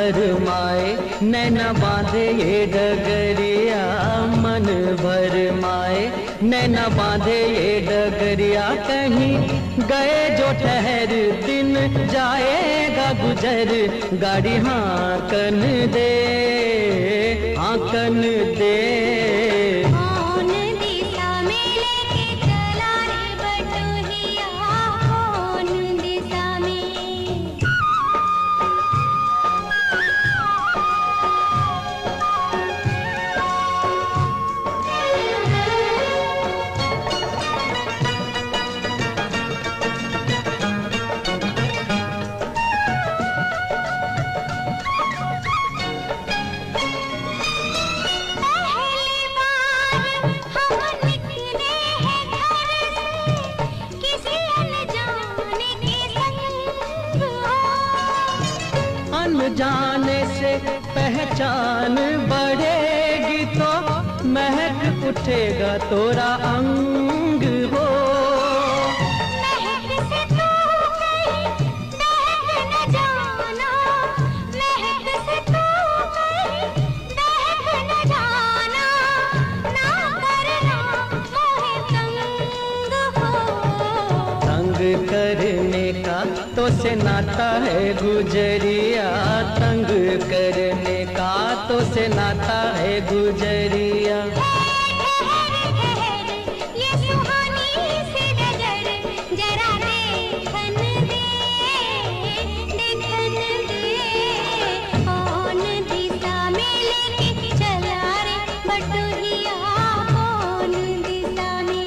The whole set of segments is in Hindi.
भर माए नैना बांधे ये डगरिया, मन भर माए नैना बांधे ये डगरिया। कहीं गए जो ठहर दिन जाएगा गुजर, गाड़ी हांकन दे हांकन दे। जाने से पहचान बढ़ेगी तो महक उठेगा तोरा अंग हो। महक से तू कहीं महक न जाना, महक से तू कहीं महक न जाना, ना करना मोहे तंग हो। तंग करने का तो से नाता है गुजरिया, तंग करने का तो से नाता है गुजरिया। ये सुहानी सी नजर जरा देखन दे, देखन दे। कौन दिशा में लेके चला रे बटुहिया, कौन दिशा में।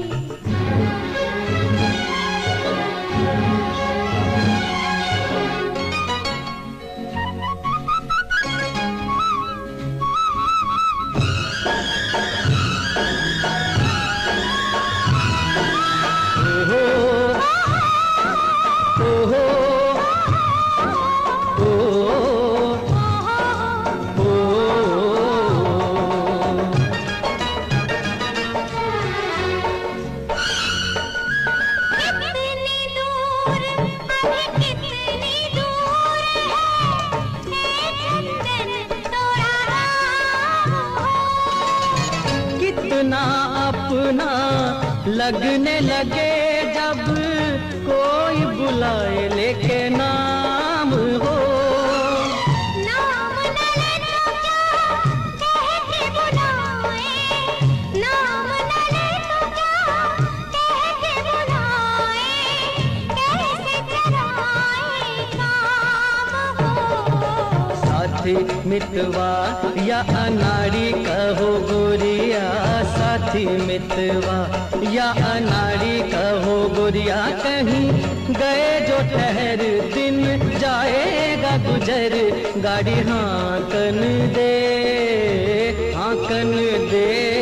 कितना अपना लगने लगे जब कोई बुलाए लेके नाम हो। नाम न ले तो क्या कह के बुलाए, नाम न ले तो क्या कह के बुलाए, कैसे चराए काम हो। साथी मितवा या अनाड़ी कहो गोरिया, साथी मितवा या अनाड़ी कहो गोरिया। कहीं गए जो ठहर दिन जाएगा गुजर, गाड़ी हांकन दे हांकन दे।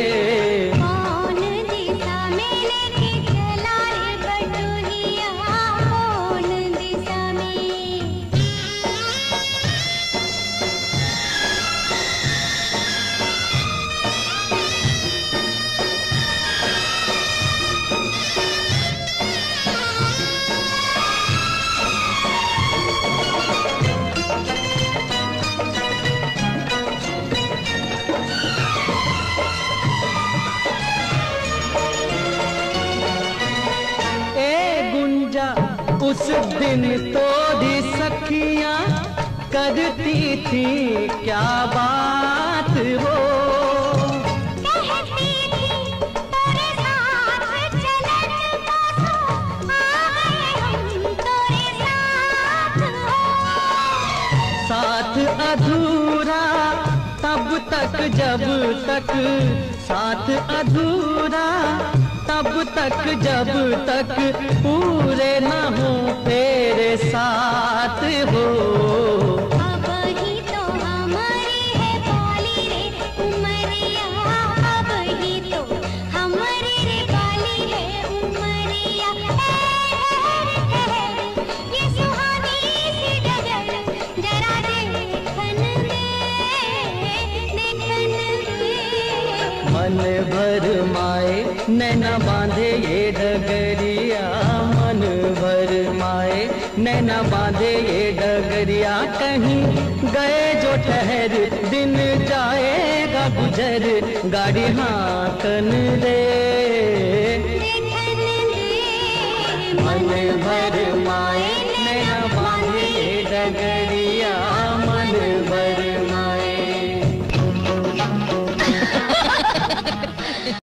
उस दिन तोरी सखियां करती थी क्या बात हो। कहती थी तेरे साथ चलन बसो, आए हम तेरे साथ हो। साथ अधूरा तब तक जब तक, साथ अधूरा तब तक जब तक पूरे न हो तेरे साथ हो। अब ही तो हमारी है बाली रे उमरिया, अब ही तो हमारी रे बाली है उमरिया। ये सुहानी सी डगर जरा देखन दे, देखन दे। मन भर माए नैना बांधे ये डगरिया मन भर माए, नैना बांधे ये डगरिया कहीं गए जो ठहर, दिन जाएगा गुजर, गाड़ी हाकन दे देखन दे मन भर माए।